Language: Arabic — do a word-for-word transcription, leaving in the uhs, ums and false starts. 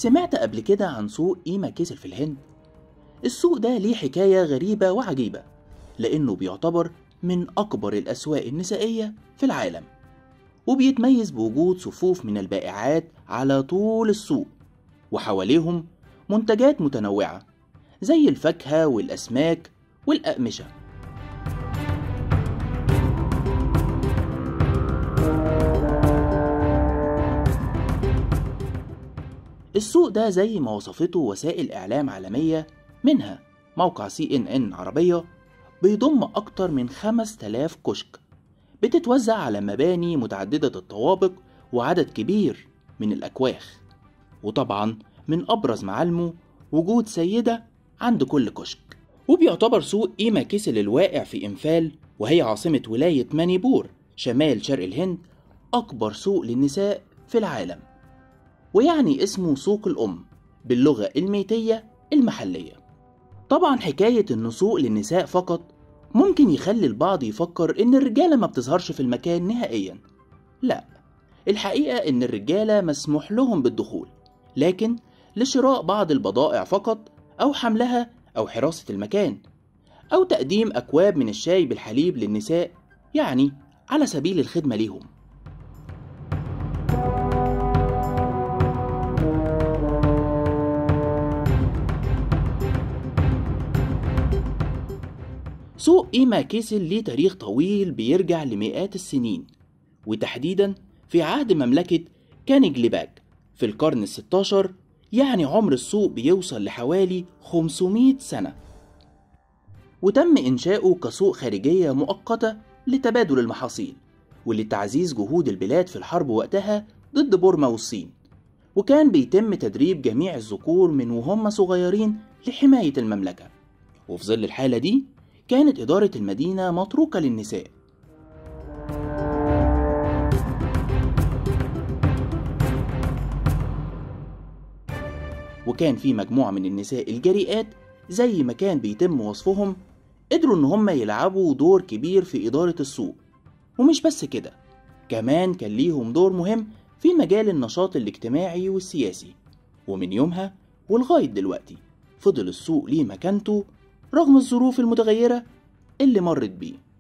سمعت قبل كده عن سوق إيما كيسل في الهند؟ السوق ده ليه حكاية غريبة وعجيبة، لأنه بيعتبر من أكبر الأسواق النسائية في العالم، وبيتميز بوجود صفوف من البائعات على طول السوق، وحواليهم منتجات متنوعة زي الفاكهة والأسماك والأقمشة. السوق ده زي ما وصفته وسائل إعلام عالمية، منها موقع سي إن إن عربية، بيضم أكتر من خمس تلاف كشك بتتوزع على مباني متعددة الطوابق وعدد كبير من الأكواخ. وطبعا من أبرز معالمه وجود سيدة عند كل كشك. وبيعتبر سوق إيما كيسل الواقع في إمفال، وهي عاصمة ولاية مانيبور شمال شرق الهند، أكبر سوق للنساء في العالم، ويعني اسمه سوق الأم باللغة الميتية المحلية. طبعا حكاية إنه سوق للنساء فقط ممكن يخلي البعض يفكر إن الرجالة ما بتظهرش في المكان نهائيا. لا، الحقيقة إن الرجالة مسموح لهم بالدخول، لكن لشراء بعض البضائع فقط، أو حملها، أو حراسة المكان، أو تقديم أكواب من الشاي بالحليب للنساء، يعني على سبيل الخدمة ليهم. سوق إيما كيسل ليه تاريخ طويل بيرجع لمئات السنين، وتحديدا في عهد مملكة كانجليباك في القرن الستاشر، يعني عمر السوق بيوصل لحوالي خمسمائة سنة. وتم إنشاؤه كسوق خارجية مؤقتة لتبادل المحاصيل ولتعزيز جهود البلاد في الحرب وقتها ضد بورما والصين، وكان بيتم تدريب جميع الذكور من وهم صغيرين لحماية المملكة. وفي ظل الحالة دي كانت إدارة المدينة متروكة للنساء. وكان في مجموعة من النساء الجريئات زي ما كان بيتم وصفهم، قدروا إن هم يلعبوا دور كبير في إدارة السوق. ومش بس كده، كمان كان ليهم دور مهم في مجال النشاط الاجتماعي والسياسي. ومن يومها ولغاية دلوقتي فضل السوق ليه مكانته رغم الظروف المتغيرة اللي مرت بيه.